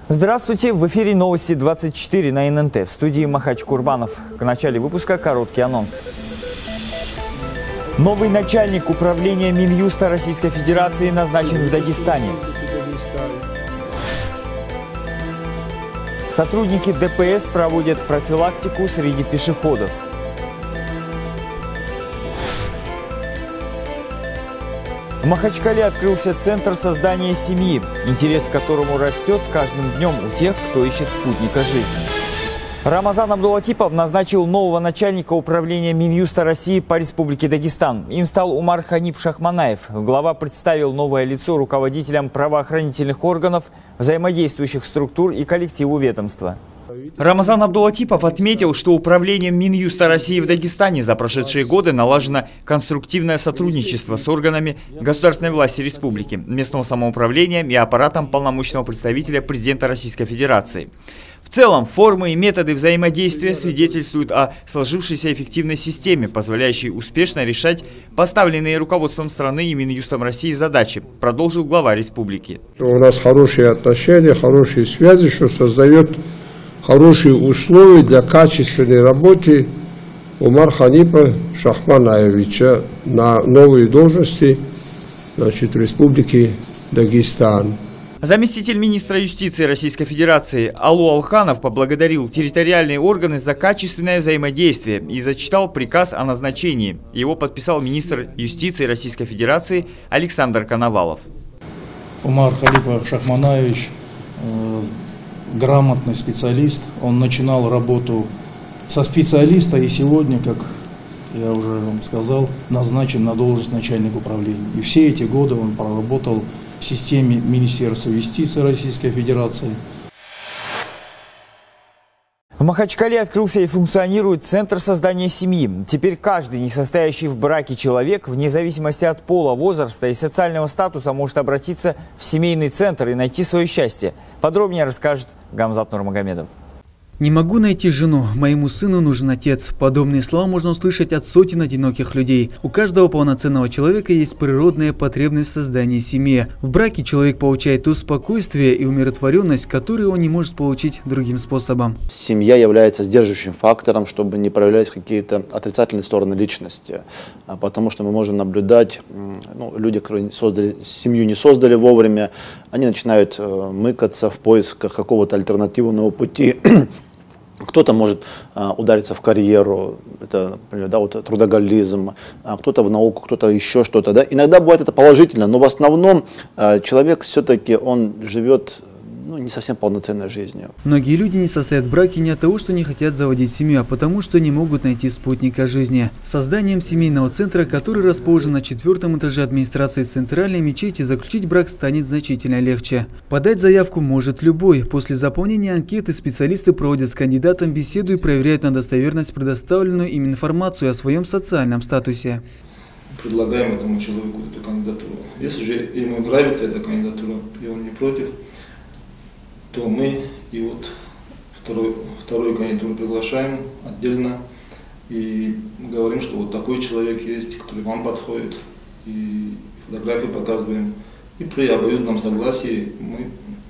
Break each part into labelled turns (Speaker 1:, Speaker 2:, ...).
Speaker 1: Здравствуйте! В эфире новости 24 на ННТ. В студии Махач Курбанов. В начале выпуска короткий анонс. Новый начальник управления Минюста Российской Федерации назначен в Дагестане. Сотрудники ДПС проводят профилактику среди пешеходов. В Махачкале открылся Центр создания семьи, интерес к которому растет с каждым днем у тех, кто ищет спутника жизни. Рамазан Абдулатипов назначил нового начальника управления Минюста России по Республике Дагестан. Им стал Умар Ханип Шахманаев. Глава представил новое лицо руководителям правоохранительных органов, взаимодействующих структур и коллективу ведомства. Рамазан Абдулатипов отметил, что управлением Минюста России в Дагестане за прошедшие годы налажено конструктивное сотрудничество с органами государственной власти республики, местного самоуправления и аппаратом полномочного представителя президента Российской Федерации. В целом, формы и методы взаимодействия свидетельствуют о сложившейся эффективной системе, позволяющей успешно решать поставленные руководством страны и Минюстом России задачи, продолжил глава республики.
Speaker 2: У нас хорошие отношения, хорошие связи, что создает хорошие условия для качественной работы Умара Ханипа Шахманаевича на новые должности в Республике Дагестан.
Speaker 1: Заместитель министра юстиции Российской Федерации Алу Алханов поблагодарил территориальные органы за качественное взаимодействие и зачитал приказ о назначении. Его подписал министр юстиции Российской Федерации Александр Коновалов.
Speaker 3: Умар Халипа Шахманаевич грамотный специалист. Он начинал работу со специалиста и сегодня, как я уже вам сказал, назначен на должность начальника управления. И все эти годы он проработал в системе Министерства юстиции Российской Федерации.
Speaker 1: В Махачкале открылся и функционирует Центр создания семьи. Теперь каждый, не состоящий в браке человек, вне зависимости от пола, возраста и социального статуса, может обратиться в семейный центр и найти свое счастье. Подробнее расскажет Гамзат Нурмагомедов.
Speaker 4: «Не могу найти жену, моему сыну нужен отец». Подобные слова можно услышать от сотен одиноких людей. У каждого полноценного человека есть природная потребность в создании семьи. В браке человек получает то спокойствие и умиротворенность, которые он не может получить другим способом.
Speaker 5: Семья является сдерживающим фактором, чтобы не проявлялись какие-то отрицательные стороны личности. Потому что мы можем наблюдать, люди, которые семью не создали вовремя, они начинают мыкаться в поисках какого-то альтернативного пути. Кто-то может удариться в карьеру, это, например, трудоголизм, кто-то в науку, кто-то еще что-то. Да? Иногда бывает это положительно, но в основном человек все-таки он живет не совсем полноценной жизнью.
Speaker 4: Многие люди не состоят в браке не от того, что не хотят заводить семью, а потому что не могут найти спутника жизни. Созданием семейного центра, который расположен на 4-м этаже администрации центральной мечети, заключить брак станет значительно легче. Подать заявку может любой. После заполнения анкеты специалисты проводят с кандидатом беседу и проверяют на достоверность предоставленную им информацию о своем социальном статусе.
Speaker 6: Предлагаем этому человеку эту кандидатуру. Если же ему нравится эта кандидатура и он не против, то мы и вторую кандидатуру приглашаем отдельно и говорим, что вот такой человек есть, который вам подходит, и фотографию показываем. И при обоюдном согласии мы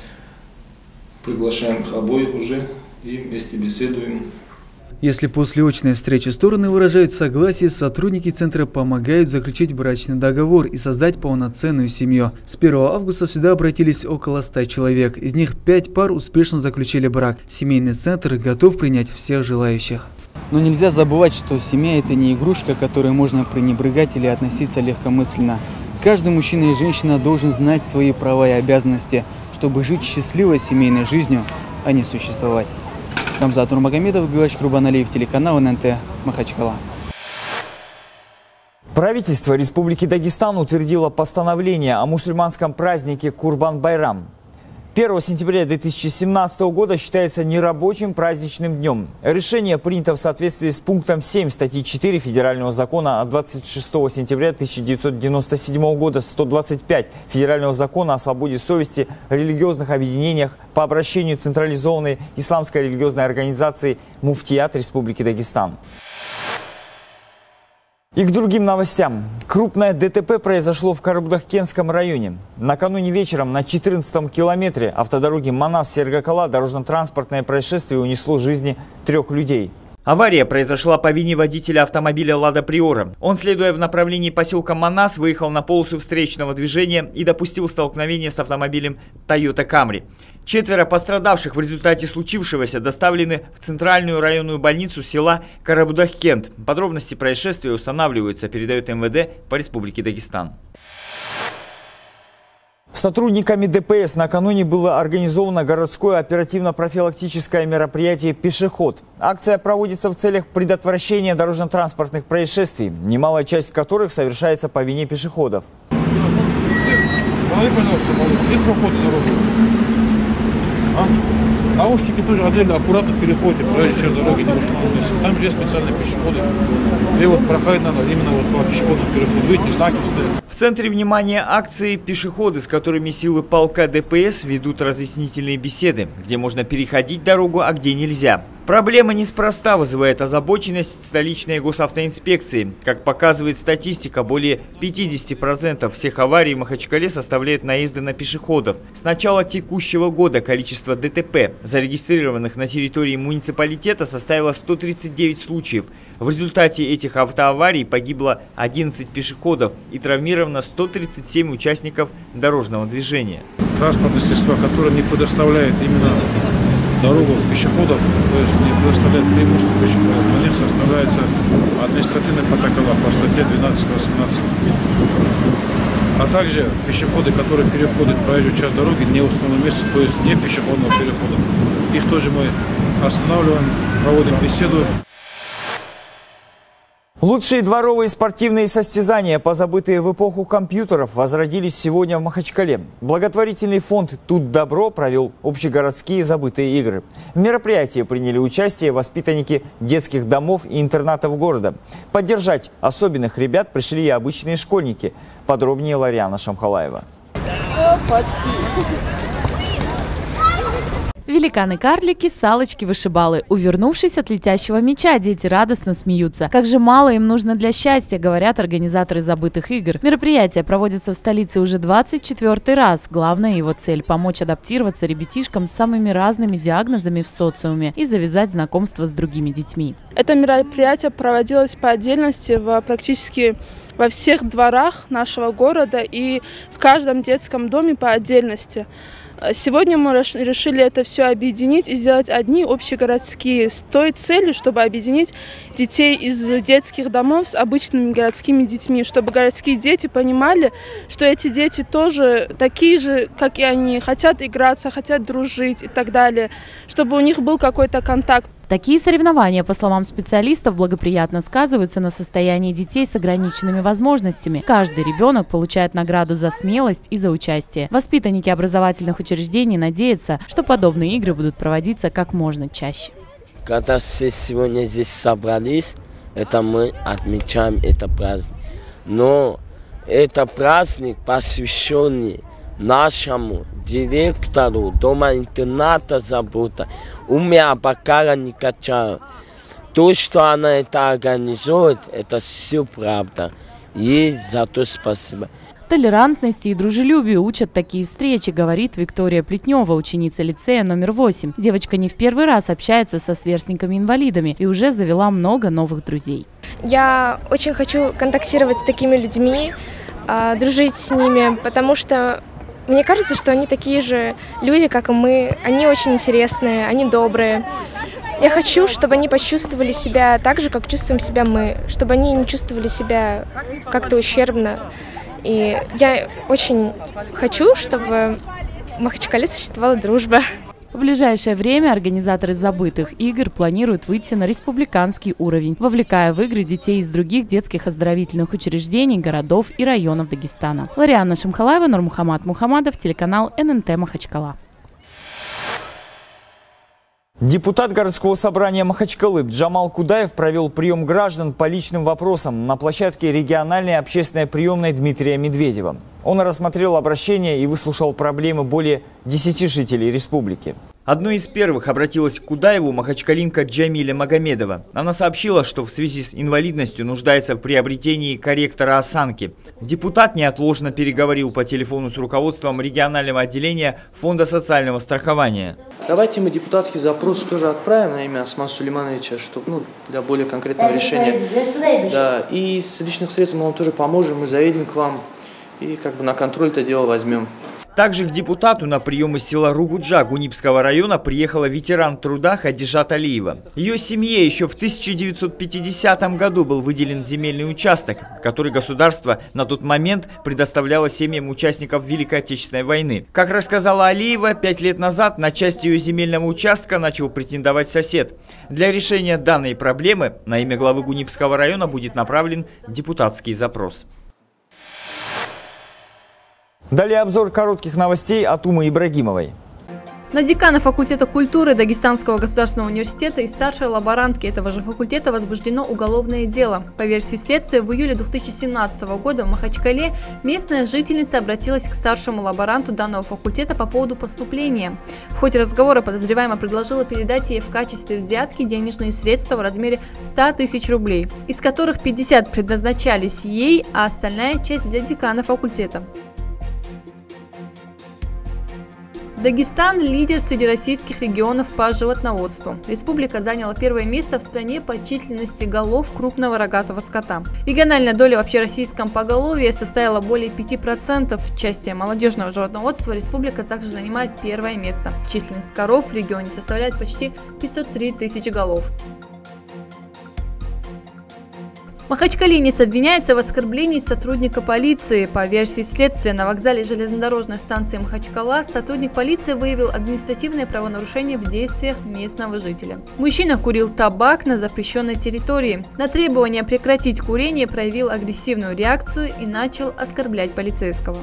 Speaker 6: приглашаем их обоих уже и вместе беседуем.
Speaker 4: Если после очной встречи стороны выражают согласие, сотрудники центра помогают заключить брачный договор и создать полноценную семью. С 1 августа сюда обратились около 100 человек. Из них 5 пар успешно заключили брак. Семейный центр готов принять всех желающих.
Speaker 7: Но нельзя забывать, что семья – это не игрушка, которой можно пренебрегать или относиться легкомысленно. Каждый мужчина и женщина должен знать свои права и обязанности, чтобы жить счастливой семейной жизнью, а не существовать. Гамзат Нурмагомедов, Галач Курбаналиев, телеканал ННТ, Махачкала.
Speaker 1: Правительство Республики Дагестан утвердило постановление о мусульманском празднике Курбан-Байрам. 1 сентября 2017 года считается нерабочим праздничным днем. Решение принято в соответствии с пунктом 7 статьи 4 Федерального закона от 26 сентября 1997 года 125 Федерального закона о свободе совести, религиозных объединениях по обращению централизованной исламской религиозной организации «Муфтият Республики Дагестан». И к другим новостям. Крупное ДТП произошло в Карабудаккенском районе. Накануне вечером на 14-м километре автодороги Манас-Сергакала дорожно-транспортное происшествие унесло жизни 3 людей. Авария произошла по вине водителя автомобиля «Лада Приора». Он, следуя в направлении поселка Манас, выехал на полосу встречного движения и допустил столкновение с автомобилем Toyota Camry. 4 пострадавших в результате случившегося доставлены в центральную районную больницу села Карабудаккент. Подробности происшествия устанавливаются, передает МВД по Республике Дагестан. Сотрудниками ДПС накануне было организовано городское оперативно-профилактическое мероприятие «Пешеход». Акция проводится в целях предотвращения дорожно-транспортных происшествий, немалая часть которых совершается по вине пешеходов.
Speaker 8: Наушники тоже отдельно, аккуратно переходите, прежде через дороги не установлены. Там есть специальные пешеходы. И вот проходить надо именно вот по пешеходному переходу. Видите, знаки стоят.
Speaker 1: В центре внимания акции пешеходы, с которыми силы полка ДПС ведут разъяснительные беседы, где можно переходить дорогу, а где нельзя. Проблема неспроста вызывает озабоченность столичной госавтоинспекции. Как показывает статистика, более 50% всех аварий в Махачкале составляют наезды на пешеходов. С начала текущего года количество ДТП, зарегистрированных на территории муниципалитета, составило 139 случаев. В результате этих автоаварий погибло 11 пешеходов и травмировано 137 участников дорожного движения.
Speaker 8: Транспортные средства, которые не предоставляют именно дорогу пешеходам, то есть не предоставляют преимущество пешеходам, на них составляется административный протокол по статье 12.18. А также пешеходы, которые переходят проезжую часть дороги не в установленном месте, то есть не пешеходного перехода. Их тоже мы останавливаем, проводим беседу.
Speaker 1: Лучшие дворовые спортивные состязания, позабытые в эпоху компьютеров, возродились сегодня в Махачкале. Благотворительный фонд «Тут добро» провел общегородские забытые игры. В мероприятии приняли участие воспитанники детских домов и интернатов города. Поддержать особенных ребят пришли и обычные школьники. Подробнее Лариана Шамхалаева.
Speaker 9: Великаны-карлики, салочки-вышибалы. Увернувшись от летящего мяча, дети радостно смеются. Как же мало им нужно для счастья, говорят организаторы забытых игр. Мероприятие проводится в столице уже 24-й раз. Главная его цель – помочь адаптироваться ребятишкам с самыми разными диагнозами в социуме и завязать знакомство с другими детьми.
Speaker 10: Это мероприятие проводилось по отдельности практически во всех дворах нашего города и в каждом детском доме по отдельности. Сегодня мы решили это все объединить и сделать одни общегородские с той целью, чтобы объединить детей из детских домов с обычными городскими детьми, чтобы городские дети понимали, что эти дети тоже такие же, как и они, хотят играться, хотят дружить и так далее, чтобы у них был какой-то контакт.
Speaker 9: Такие соревнования, по словам специалистов, благоприятно сказываются на состоянии детей с ограниченными возможностями. Каждый ребенок получает награду за смелость и за участие. Воспитанники образовательных учреждений надеются, что подобные игры будут проводиться как можно чаще.
Speaker 11: Когда все сегодня здесь собрались, это мы отмечаем этот праздник. Но это праздник, посвященный нашему директору дома-интерната Забута Уме Абакара Никачару. То, что она это организует, это все правда. Ей за то спасибо.
Speaker 9: Толерантности и дружелюбию учат такие встречи, говорит Виктория Плетнева, ученица лицея номер 8. Девочка не в первый раз общается со сверстниками-инвалидами и уже завела много новых друзей.
Speaker 12: Я очень хочу контактировать с такими людьми, дружить с ними, потому что мне кажется, что они такие же люди, как и мы. Они очень интересные, они добрые. Я хочу, чтобы они почувствовали себя так же, как чувствуем себя мы, чтобы они не чувствовали себя как-то ущербно. И я очень хочу, чтобы в Махачкале существовала дружба.
Speaker 9: В ближайшее время организаторы забытых игр планируют выйти на республиканский уровень, вовлекая в игры детей из других детских оздоровительных учреждений, городов и районов Дагестана. Лариана Шамхалаева, Нурмухаммад Мухаммадов, телеканал ННТ Махачкала.
Speaker 1: Депутат городского собрания Махачкалы Джамал Кудаев провел прием граждан по личным вопросам на площадке региональной общественной приемной Дмитрия Медведева. Он рассмотрел обращение и выслушал проблемы более 10 жителей республики. Одной из первых обратилась к Кудаеву махачкалинка Джамиля Магомедова. Она сообщила, что в связи с инвалидностью нуждается в приобретении корректора осанки. Депутат неотложно переговорил по телефону с руководством регионального отделения Фонда социального страхования.
Speaker 13: Давайте мы депутатский запрос тоже отправим на имя Османа Сулеймановича, чтобы, для более конкретного решения. Да, и с личных средств мы вам тоже поможем, мы заедем к вам и на контроль это дело возьмем.
Speaker 1: Также к депутату на прием из села Ругуджа Гунипского района приехала ветеран труда Хадижат Алиева. Ее семье еще в 1950 году был выделен земельный участок, который государство на тот момент предоставляло семьям участников Великой Отечественной войны. Как рассказала Алиева, 5 лет назад на часть ее земельного участка начал претендовать сосед. Для решения данной проблемы на имя главы Гунипского района будет направлен депутатский запрос. Далее обзор коротких новостей от Умы Ибрагимовой.
Speaker 14: На декана факультета культуры Дагестанского государственного университета и старшей лаборантки этого же факультета возбуждено уголовное дело. По версии следствия, в июле 2017 года в Махачкале местная жительница обратилась к старшему лаборанту данного факультета по поводу поступления. В ходе разговора подозреваемая предложила передать ей в качестве взятки денежные средства в размере 100 тысяч рублей, из которых 50 предназначались ей, а остальная часть для декана факультета. Дагестан – лидер среди российских регионов по животноводству. Республика заняла первое место в стране по численности голов крупного рогатого скота. Региональная доля в общероссийском поголовье составила более 5%. В части молодежного животноводства республика также занимает первое место. Численность коров в регионе составляет почти 503 тысячи голов. Махачкалинец обвиняется в оскорблении сотрудника полиции. По версии следствия, на вокзале железнодорожной станции Махачкала сотрудник полиции выявил административное правонарушение в действиях местного жителя. Мужчина курил табак на запрещенной территории. На требование прекратить курение проявил агрессивную реакцию и начал оскорблять полицейского.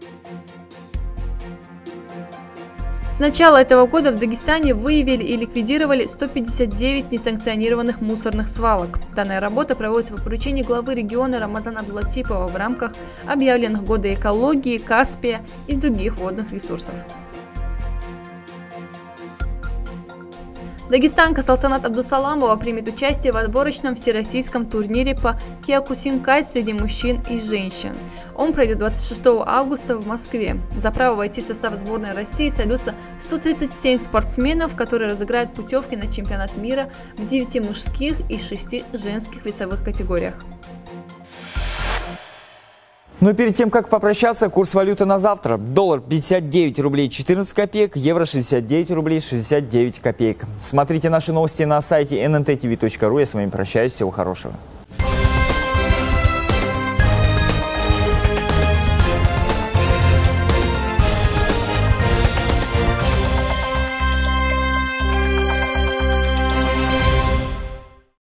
Speaker 14: С начала этого года в Дагестане выявили и ликвидировали 159 несанкционированных мусорных свалок. Данная работа проводится по поручению главы региона Рамазана Абдулатипова в рамках объявленных года экологии, Каспия и других водных ресурсов. Дагестанка Салтанат Абдусаламова примет участие в отборочном всероссийском турнире по киокусинкай среди мужчин и женщин. Он пройдет 26 августа в Москве. За право войти в состав сборной России сойдутся 137 спортсменов, которые разыграют путевки на чемпионат мира в 9 мужских и 6 женских весовых категориях.
Speaker 1: Но перед тем, как попрощаться, курс валюты на завтра. Доллар 59 рублей 14 копеек, евро 69 рублей 69 копеек. Смотрите наши новости на сайте nntv.ru. Я с вами прощаюсь. Всего хорошего.